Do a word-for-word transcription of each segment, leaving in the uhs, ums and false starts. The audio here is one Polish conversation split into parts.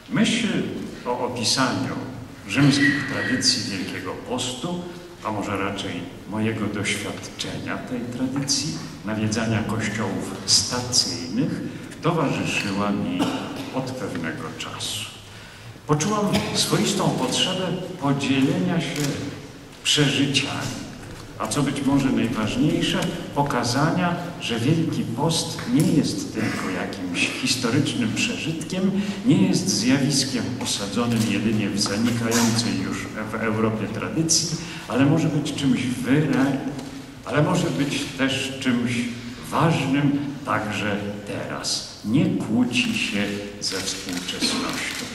Myśl o opisaniu rzymskich tradycji Wielkiego Postu, a może raczej mojego doświadczenia tej tradycji, nawiedzania kościołów stacyjnych, towarzyszyła mi od pewnego czasu. Poczułam swoistą potrzebę podzielenia się przeżyciami, a co być może najważniejsze, pokazania, że Wielki Post nie jest tylko jakimś historycznym przeżytkiem, nie jest zjawiskiem osadzonym jedynie w zanikającej już w Europie tradycji, ale może być czymś wyraźnym, ale może być też czymś ważnym także teraz. Nie kłóci się ze współczesnością.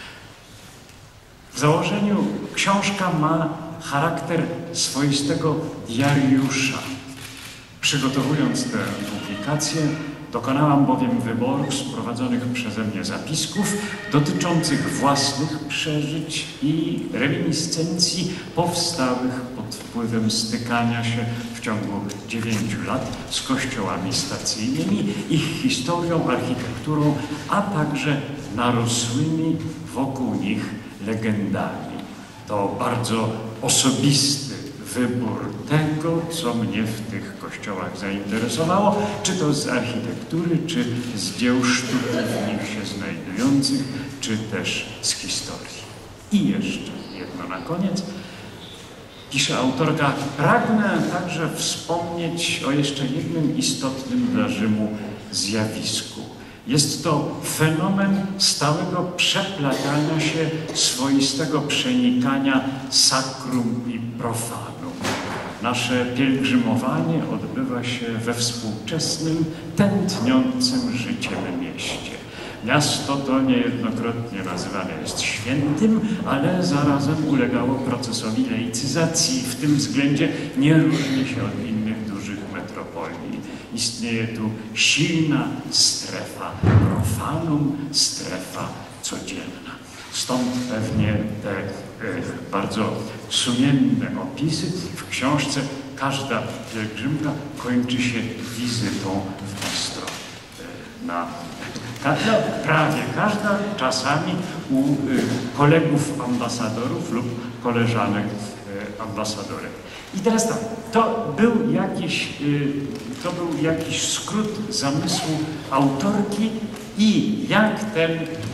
W założeniu książka ma charakter swoistego diariusza. Przygotowując tę publikację, dokonałam bowiem wyborów z prowadzonych przeze mnie zapisków dotyczących własnych przeżyć i reminiscencji powstałych pod wpływem stykania się w ciągu dziewięciu lat z kościołami stacyjnymi, ich historią, architekturą, a także narosłymi wokół nich legendami. To bardzo osobisty wybór tego, co mnie w tych kościołach zainteresowało, czy to z architektury, czy z dzieł sztuki w nich się znajdujących, czy też z historii. I jeszcze jedno na koniec. Pisze autorka, pragnę także wspomnieć o jeszcze jednym istotnym dla Rzymu zjawisku. Jest to fenomen stałego przeplatania się, swoistego przenikania sakrum i profanum. Nasze pielgrzymowanie odbywa się we współczesnym, tętniącym życiem mieście. Miasto to niejednokrotnie nazywane jest świętym, ale zarazem ulegało procesowi laicyzacji. W tym względzie nie różni się od innych dużych metropolii. Istnieje tu silna strefa profanum, strefa codzienna. Stąd pewnie te e, bardzo sumienne opisy. W książce każda pielgrzymka kończy się wizytą w bistro. E, na, każda, prawie każda, czasami u e, kolegów ambasadorów lub koleżanek e, ambasadorek. I teraz tak, to był jakiś, to był jakiś skrót zamysłu autorki i jak ten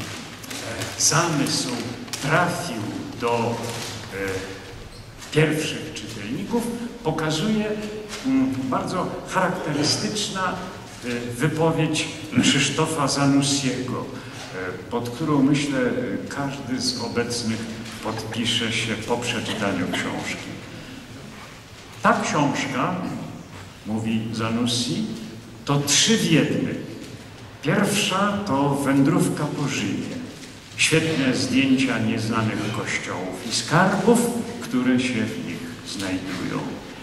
zamysł trafił do pierwszych czytelników, pokazuje bardzo charakterystyczna wypowiedź Krzysztofa Zanussiego, pod którą, myślę, każdy z obecnych podpisze się po przeczytaniu książki. Ta książka, mówi Zanussi, to trzy w jednym. Pierwsza to wędrówka po Rzymie. Świetne zdjęcia nieznanych kościołów i skarbów, które się w nich znajdują.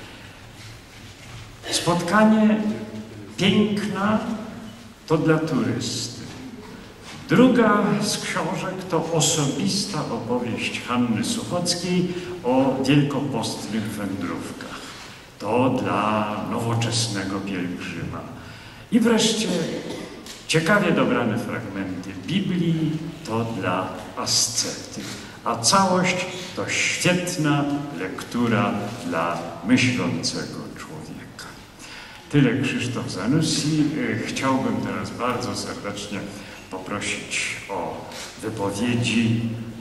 Spotkanie piękna to dla turysty. Druga z książek to osobista opowieść Hanny Suchockiej o wielkopostnych wędrówkach. To dla nowoczesnego pielgrzyma. I wreszcie ciekawie dobrane fragmenty Biblii to dla ascety. A całość to świetna lektura dla myślącego człowieka. Tyle Krzysztof Zanussi. Chciałbym teraz bardzo serdecznie poprosić o wypowiedzi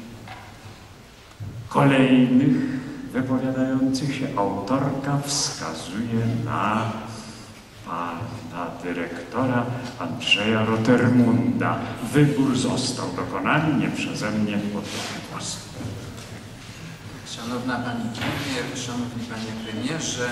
kolejnych wypowiadających się. Autorka wskazuje na pana dyrektora Andrzeja Rotermunda. Wybór został dokonany, nie przeze mnie, oddam głos. Szanowna Pani Premier, Szanowni Panie Premierze,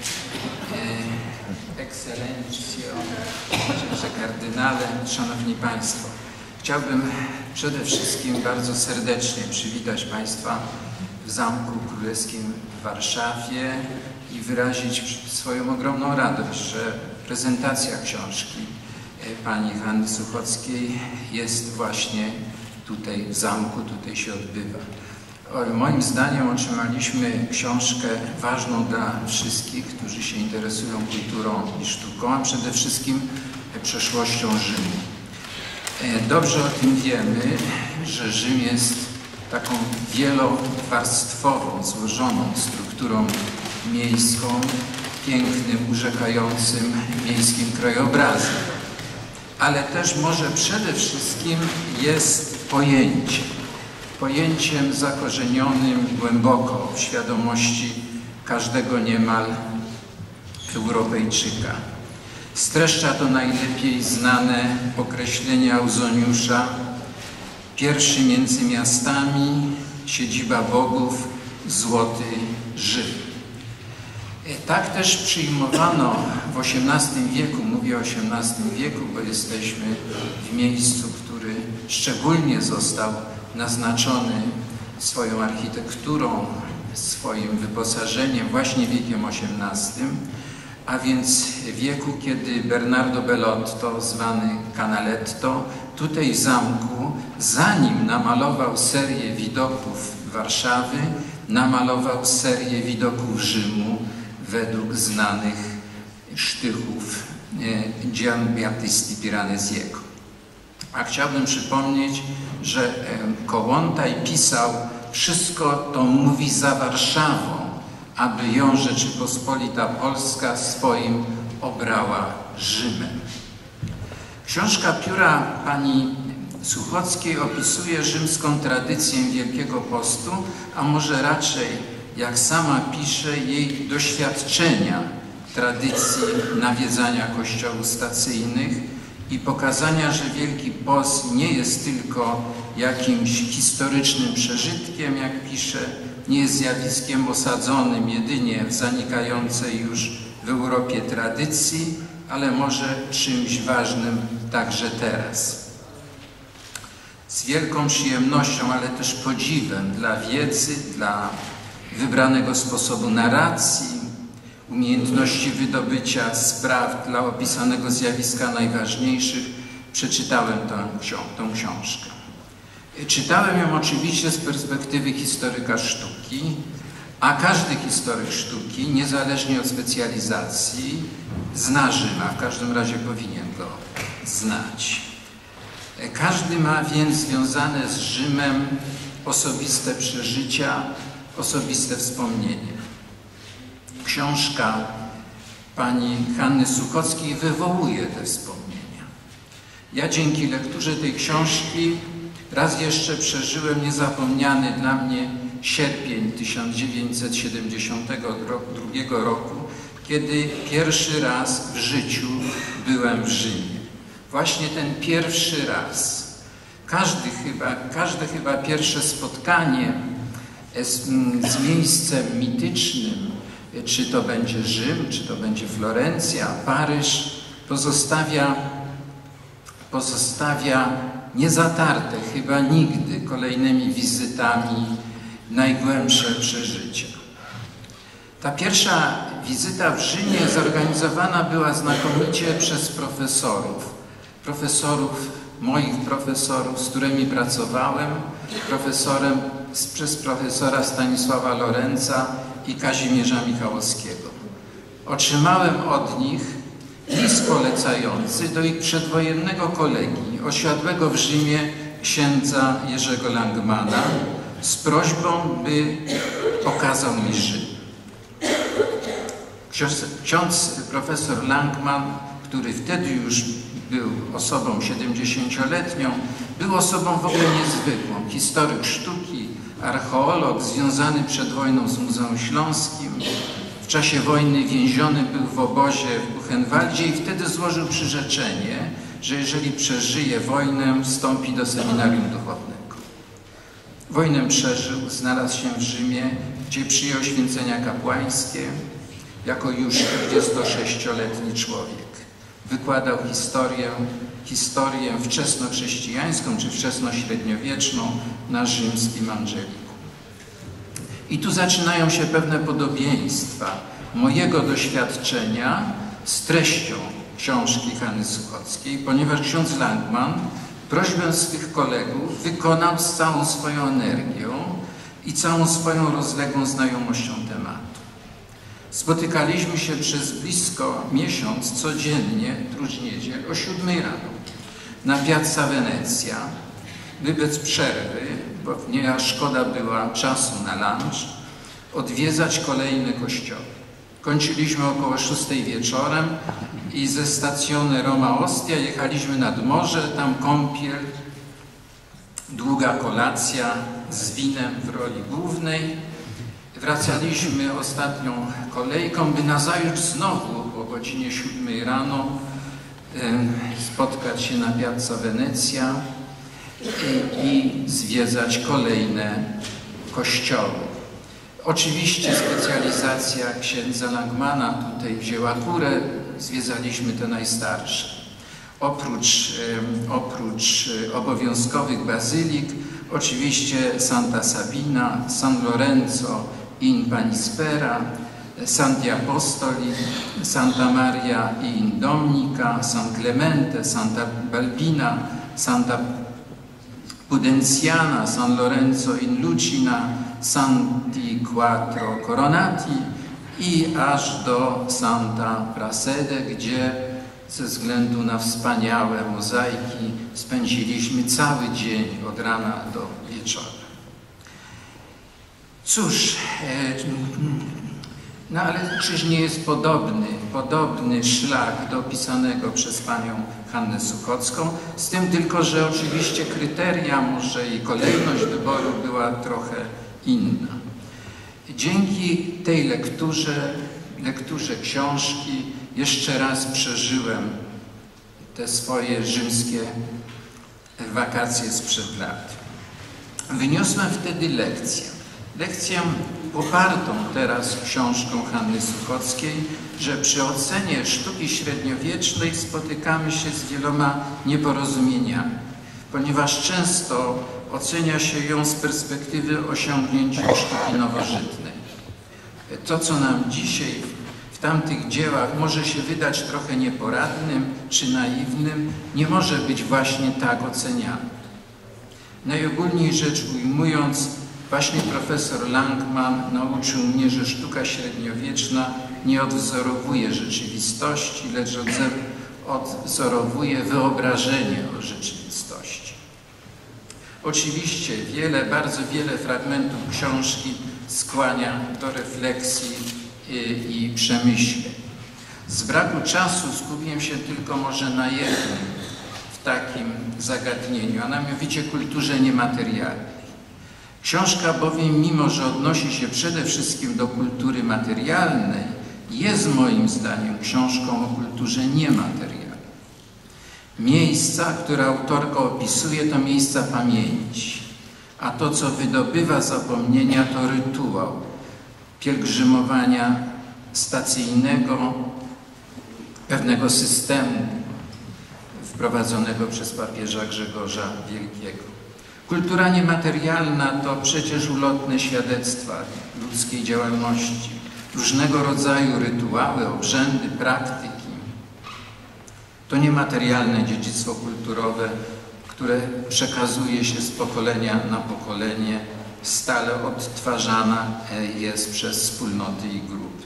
e, Ekscelencjo, Księże Kardynale, Szanowni Państwo. Chciałbym przede wszystkim bardzo serdecznie przywitać Państwa w Zamku Królewskim w Warszawie i wyrazić swoją ogromną radość, że prezentacja książki pani Hanny Suchockiej jest właśnie tutaj w zamku, tutaj się odbywa. Moim zdaniem otrzymaliśmy książkę ważną dla wszystkich, którzy się interesują kulturą i sztuką, a przede wszystkim przeszłością Rzymu. Dobrze o tym wiemy, że Rzym jest taką wielowarstwową, złożoną strukturą miejską, pięknym, urzekającym miejskim krajobrazem. Ale też może przede wszystkim jest pojęciem. Pojęciem zakorzenionym głęboko w świadomości każdego niemal Europejczyka. Streszcza to najlepiej znane określenie Ausoniusza: pierwszy między miastami, siedziba bogów, złoty Rzym. Tak też przyjmowano w osiemnastym wieku, mówię o osiemnastym wieku, bo jesteśmy w miejscu, który szczególnie został naznaczony swoją architekturą, swoim wyposażeniem właśnie wiekiem osiemnastym, a więc wieku, kiedy Bernardo Bellotto, zwany Canaletto, tutaj w zamku, zanim namalował serię widoków Warszawy, namalował serię widoków Rzymu według znanych sztychów Giambattisti Piranesiego. A chciałbym przypomnieć, że Kołłątaj pisał: wszystko to mówi za Warszawą, aby ją Rzeczypospolita Polska swoim obrała Rzymem. Książka pióra pani Suchockiej opisuje rzymską tradycję Wielkiego Postu, a może raczej, jak sama pisze, jej doświadczenia tradycji nawiedzania kościołów stacyjnych i pokazania, że Wielki Post nie jest tylko jakimś historycznym przeżytkiem, jak pisze, nie jest zjawiskiem osadzonym jedynie w zanikającej już w Europie tradycji, ale może czymś ważnym także teraz. Z wielką przyjemnością, ale też podziwem dla wiedzy, dla wybranego sposobu narracji, umiejętności wydobycia spraw dla opisanego zjawiska najważniejszych, przeczytałem tę, tę książkę. Czytałem ją oczywiście z perspektywy historyka sztuki, a każdy historyk sztuki, niezależnie od specjalizacji, zna Rzyma, w każdym razie powinien go znać. Każdy ma więc związane z Rzymem osobiste przeżycia, osobiste wspomnienia. Książka pani Hanny Suchockiej wywołuje te wspomnienia. Ja dzięki lekturze tej książki raz jeszcze przeżyłem niezapomniany dla mnie sierpień tysiąc dziewięćset siedemdziesiątego drugiego roku, kiedy pierwszy raz w życiu byłem w Rzymie. Właśnie ten pierwszy raz. Każdy chyba, każde chyba pierwsze spotkanie z, z miejscem mitycznym, czy to będzie Rzym, czy to będzie Florencja, Paryż, pozostawia, pozostawia niezatarte chyba nigdy kolejnymi wizytami najgłębsze przeżycia. Ta pierwsza wizyta w Rzymie zorganizowana była znakomicie przez profesorów. Profesorów, moich profesorów, z którymi pracowałem, profesorem, przez profesora Stanisława Lorenza i Kazimierza Michałowskiego. Otrzymałem od nich list polecający do ich przedwojennego kolegi, osiadłego w Rzymie księdza Jerzego Langmana, z prośbą, by pokazał mi Rzym. Ksiądz, ksiądz profesor Langman, który wtedy już był osobą siedemdziesięcioletnią, był osobą w ogóle niezwykłą. Historyk sztuki, archeolog, związany przed wojną z Muzeum Śląskim. W czasie wojny więziony był w obozie w Buchenwaldzie i wtedy złożył przyrzeczenie, że jeżeli przeżyje wojnę, wstąpi do seminarium duchownego. Wojnę przeżył, znalazł się w Rzymie, gdzie przyjął święcenia kapłańskie jako już czterdziestosześcioletni człowiek. Wykładał historię, historię wczesnochrześcijańską czy wczesnośredniowieczną na rzymskim Angeliku. I tu zaczynają się pewne podobieństwa mojego doświadczenia z treścią książki Hanny Suchockiej, ponieważ ksiądz Langman prośbę swych kolegów wykonał z całą swoją energią i całą swoją rozległą znajomością tematu. Spotykaliśmy się przez blisko miesiąc codziennie, prócz niedziel, o siódmej rano. na Piazza Venezia, by bez przerwy, bo nie szkoda była czasu na lunch, odwiedzać kolejne kościoły. Kończyliśmy około szóstej wieczorem i ze stacjonu Roma Ostia jechaliśmy nad morze, tam kąpiel, długa kolacja z winem w roli głównej. Wracaliśmy ostatnią kolejką, by nazajutrz znowu o godzinie siódmej rano spotkać się na Piazza Venezia i, i zwiedzać kolejne kościoły. Oczywiście specjalizacja księdza Langmana tutaj wzięła górę, zwiedzaliśmy te najstarsze. Oprócz, oprócz obowiązkowych bazylik, oczywiście Santa Sabina, San Lorenzo in Panispera, Santi Apostoli, Santa Maria in Dominica, San Clemente, Santa Balbina, Santa Pudenziana, San Lorenzo in Lucina, Santi Quattro Coronati i aż do Santa Prassede, gdzie ze względu na wspaniałe mozaiki spędziliśmy cały dzień od rana do wieczora. Cóż, no ale czyż nie jest podobny, podobny szlak do opisanego przez panią Hannę Suchocką, z tym tylko, że oczywiście kryteria może i kolejność wyboru była trochę inna. Dzięki tej lekturze, lekturze książki jeszcze raz przeżyłem te swoje rzymskie wakacje sprzed lat. Wyniosłem wtedy lekcję. Lekcję popartą teraz książką Hanny Suchockiej, że przy ocenie sztuki średniowiecznej spotykamy się z wieloma nieporozumieniami, ponieważ często ocenia się ją z perspektywy osiągnięcia sztuki nowożytnej. To, co nam dzisiaj w tamtych dziełach może się wydać trochę nieporadnym czy naiwnym, nie może być właśnie tak oceniane. Najogólniej rzecz ujmując, właśnie profesor Langman nauczył mnie, że sztuka średniowieczna nie odwzorowuje rzeczywistości, lecz odwzorowuje wyobrażenie o rzeczywistości. Oczywiście wiele, bardzo wiele fragmentów książki skłania do refleksji i, i przemyśleń. Z braku czasu skupiłem się tylko może na jednym w takim zagadnieniu, a mianowicie kulturze niematerialnej. Książka bowiem, mimo że odnosi się przede wszystkim do kultury materialnej, jest moim zdaniem książką o kulturze niematerialnej. Miejsca, które autorka opisuje, to miejsca pamięci, a to, co wydobywa zapomnienia, to rytuał pielgrzymowania stacyjnego, pewnego systemu wprowadzonego przez papieża Grzegorza Wielkiego. Kultura niematerialna to przecież ulotne świadectwa ludzkiej działalności, różnego rodzaju rytuały, obrzędy, praktyki. To niematerialne dziedzictwo kulturowe, które przekazuje się z pokolenia na pokolenie, stale odtwarzana jest przez wspólnoty i grupy.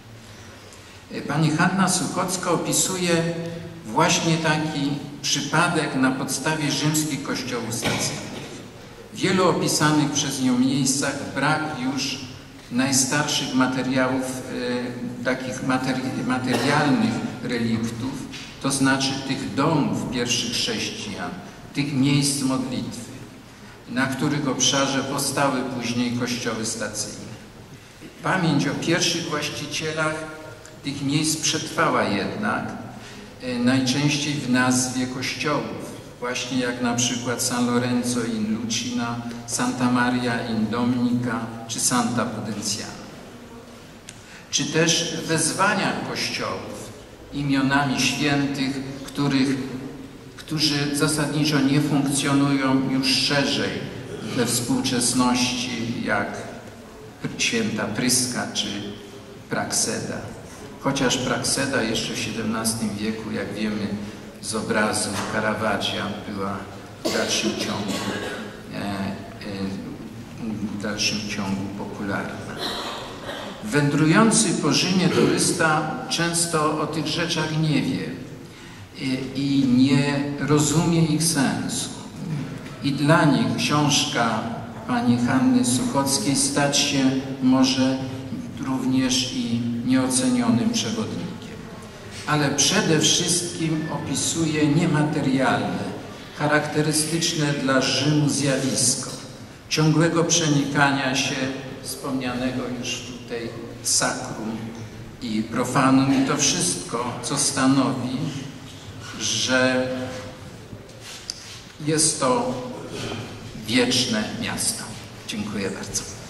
Pani Hanna Suchocka opisuje właśnie taki przypadek na podstawie rzymskich kościołów stacyjnych. W wielu opisanych przez nią miejscach brak już najstarszych materiałów, e, takich materi materialnych reliktów, to znaczy tych domów pierwszych chrześcijan, tych miejsc modlitwy, na których obszarze powstały później kościoły stacyjne. Pamięć o pierwszych właścicielach tych miejsc przetrwała jednak, e, najczęściej w nazwie kościołów, właśnie jak na przykład San Lorenzo in Lucina, Santa Maria in Dominica czy Santa Pudenziana. Czy też wezwania kościołów imionami świętych, których, którzy zasadniczo nie funkcjonują już szerzej we współczesności, jak święta Pryska czy Praxeda. Chociaż Praxeda jeszcze w siedemnastym wieku, jak wiemy z obrazu Caravaggia, była w dalszym ciągu, e, e, w dalszym ciągu popularna. Wędrujący po Rzymie turysta często o tych rzeczach nie wie i nie rozumie ich sensu. I dla nich książka pani Hanny Suchockiej stać się może również i nieocenionym przewodnikiem. Ale przede wszystkim opisuje niematerialne, charakterystyczne dla Rzymu zjawisko ciągłego przenikania się wspomnianego już tutaj sakrum i profanum, i to wszystko, co stanowi, że jest to wieczne miasto. Dziękuję bardzo.